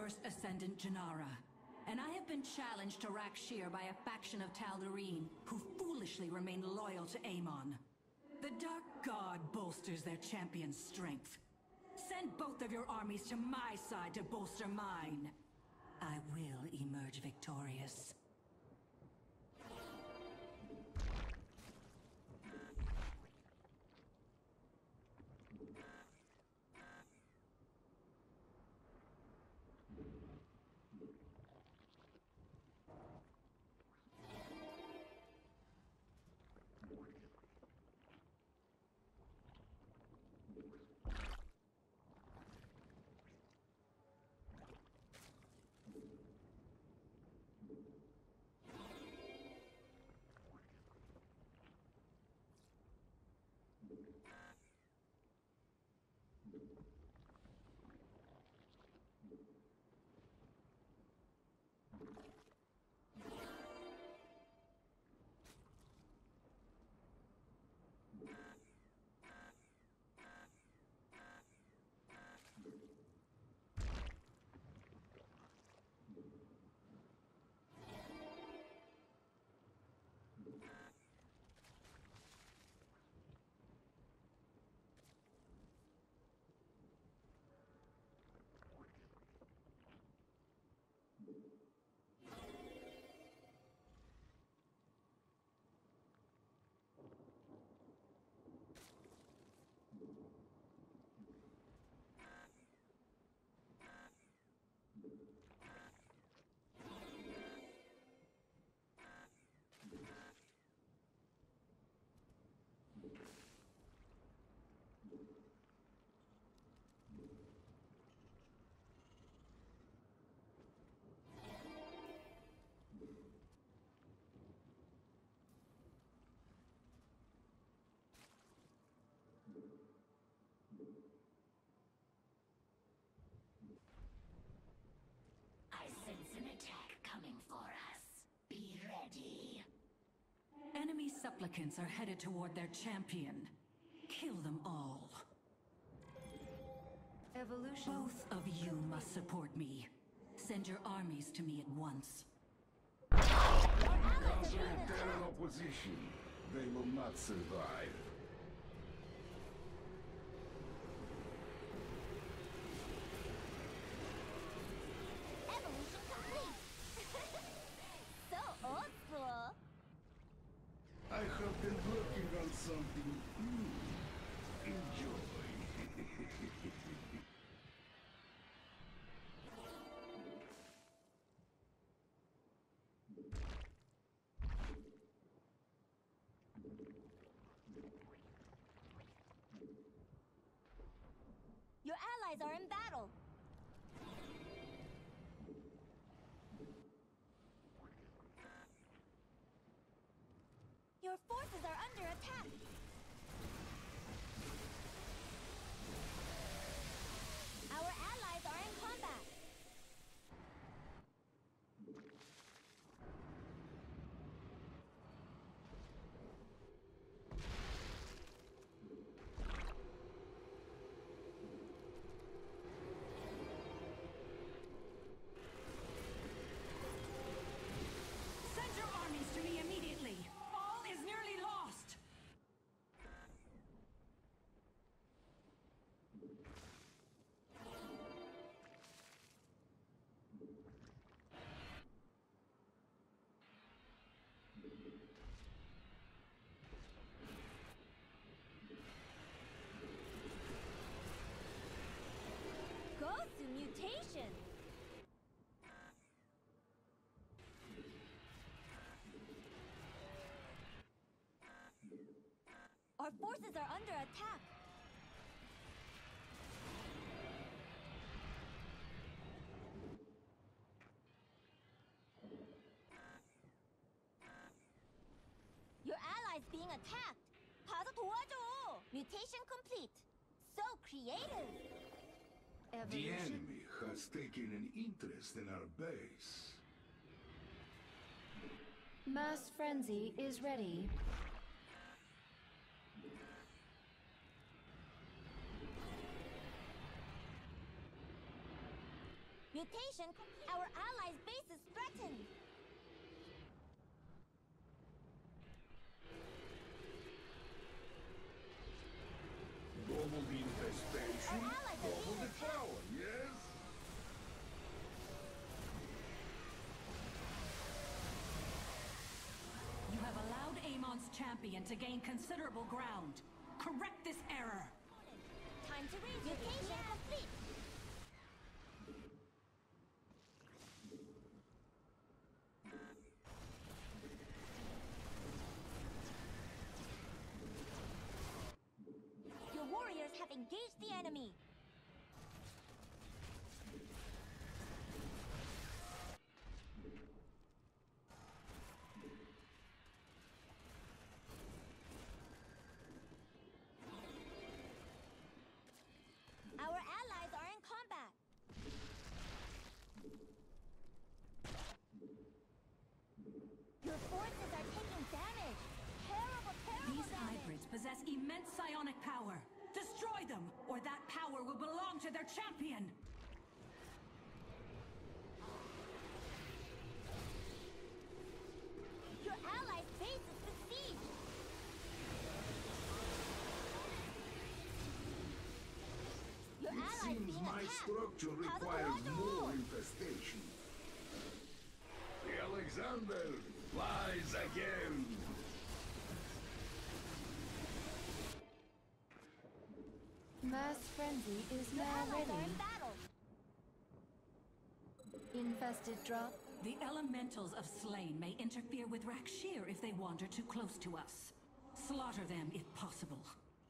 First Ascendant Janara, and I have been challenged to Rak'Shir by a faction of Tal'Darim who foolishly remain loyal to Amon. The Dark God bolsters their champion's strength. Send both of your armies to my side to bolster mine. I will emerge victorious. Enemy supplicants are headed toward their champion. Kill them all. Evolution. Both of you must support me. Send your armies to me at once. Conquer their opposition. They will not survive. Evolution complete! So old school! I have been working on something new. Enjoy. Your allies are in battle! Your forces are under attack! Our allies are in combat! Send your armies to me immediately! All is nearly lost! Go to mutation! Our forces are under attack! Your allies being attacked! 가서 도와줘! Mutation complete! So creative! The Evolution. enemy has taken an interest in our base. Mass frenzy is ready. Mutation. Our allies' base is threatened. Double the infestation, Our allies are double being the attacked. power, yes? You have allowed Amon's champion to gain considerable ground. Correct this error. Time to raise mutation complete. Your warriors have engaged the enemy. Our allies are in combat. Your forces are taking damage. Terrible, terrible These damage. hybrids possess immense psionic power. Destroy them, or that power will belong to their champion. Your allies' base is besieged. Your It allies seems being my attacked. structure How the requires Commander more rules. infestation. The Alexander flies again. Mass Frenzy is Your now allies are ready. in battle. Infested drop. The elementals of Slain may interfere with Rakshir if they wander too close to us. Slaughter them if possible.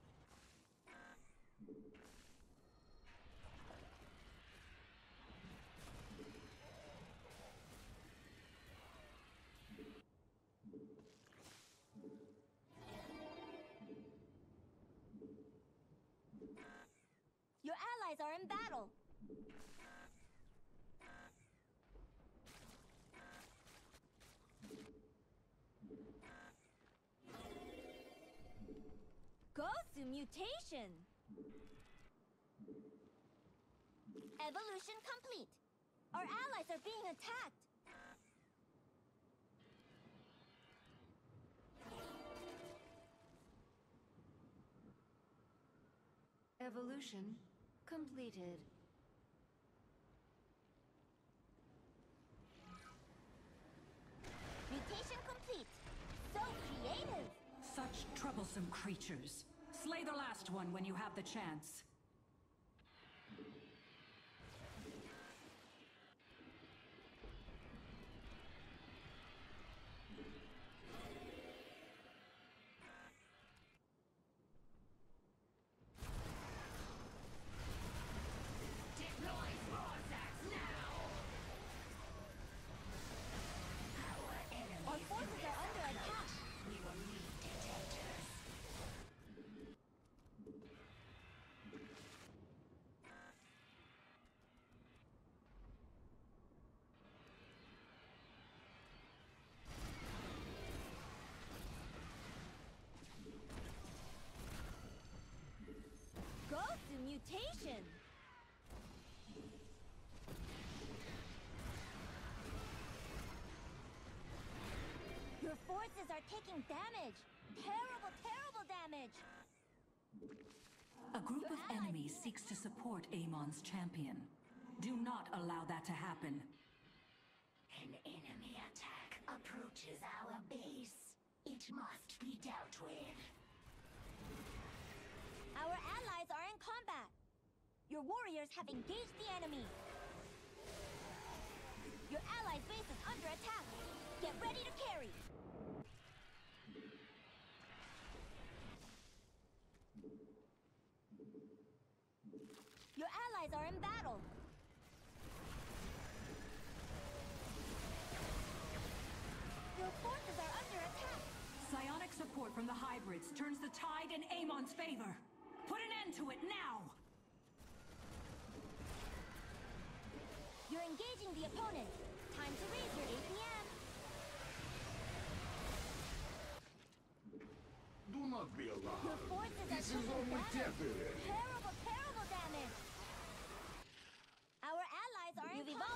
Your allies are in battle. Gosu mutation. Evolution complete. Our allies are being attacked. Evolution completed. Mutation complete. So creative. Such troublesome creatures. Slay the last one when you have the chance. Our forces are under attack. Gosu mutation. Your forces are taking damage. Terrible, terrible damage. A group of enemies seeks to support Amon's champion. Do not allow that to happen. An enemy attack approaches our base. It must be dealt with. Our allies are in combat. Your warriors have engaged the enemy. Your allies' base is under attack. Get ready to carry. Your allies are in battle. Your forces are under attack. Psionic support from the hybrids turns the tide in Amon's favor. Put an end to it now! You're engaging the opponent. Time to raise your APM. Do not be Your alarmed. forces are This is taking only damage. temporary. Terrible, terrible damage. Our allies are in combat.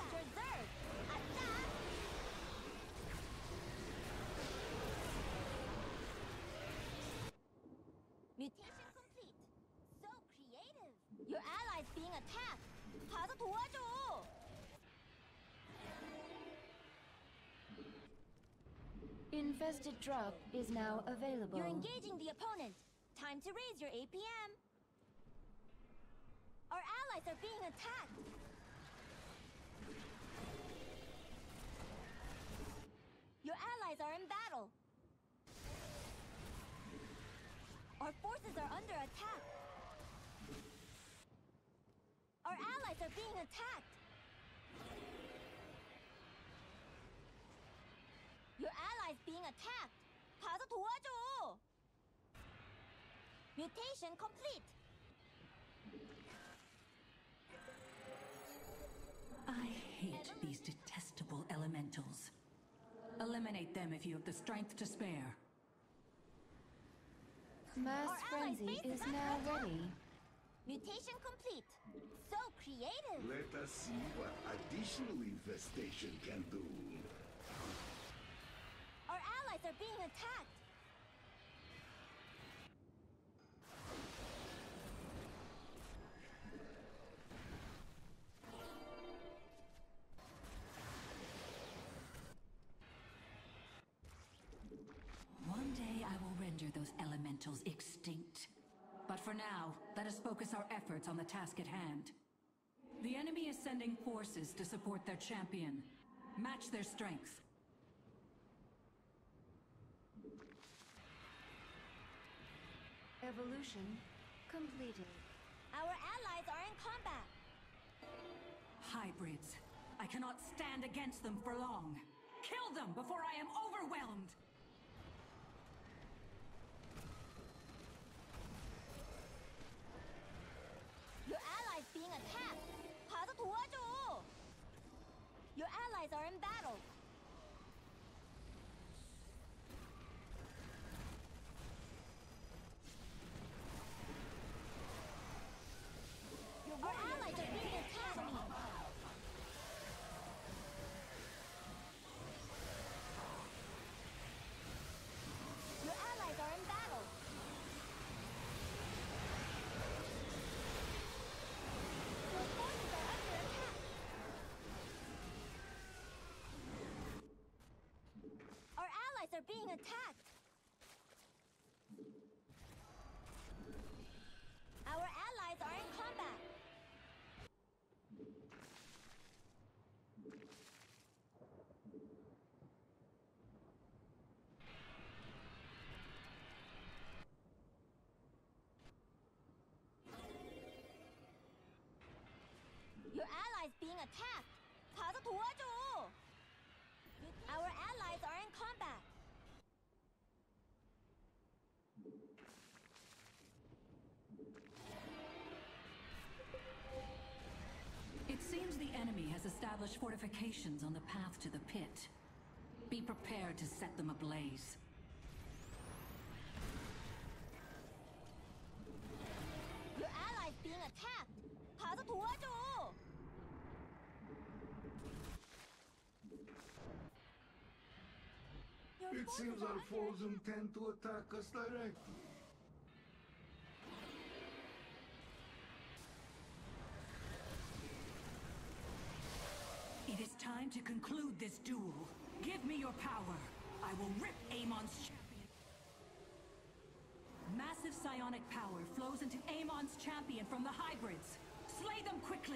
Mutation complete. So creative. Your allies being attacked. 가서 도와줘. Infested drop is now available. You're engaging the opponent. Time to raise your APM. Our allies are being attacked. Your allies are in battle. Our forces are under attack. Our allies are being attacked. Your allies being attacked. 가서 도와줘. Mutation complete. I hate these detestable elementals. Eliminate them if you have the strength to spare. Mass Our allies' frenzy base is is under now attack. ready. Mutation complete. So creative. Let us see what additional infestation can do. Our allies are being attacked. One day I will render those elementals extinct. But for now, let us focus our efforts on the task at hand. The enemy is sending forces to support their champion. Match their strength. Evolution completed. Our allies are in combat. Hybrids. I cannot stand against them for long. Kill them before I am overwhelmed! Your allies being attacked. 가서 도와줘. Your allies are in battle. Our allies are being attacked. Your allies are in battle. Your forces are under attack. Our allies are being attacked. Our allies are in combat. Your allies being attacked. 가서 도와줘. Our allies are in combat. It seems the enemy has established fortifications on the path to the pit. Be prepared to set them ablaze. Your allies being attacked. 가서 도와줘. Your It forces seems are our under foes attack. intend to attack us directly. It is time to conclude this duel. Give me your power. I will rip Amon's champion. Massive psionic power flows into Amon's champion from the hybrids. Slay them quickly.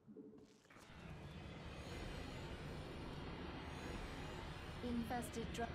Infested drop.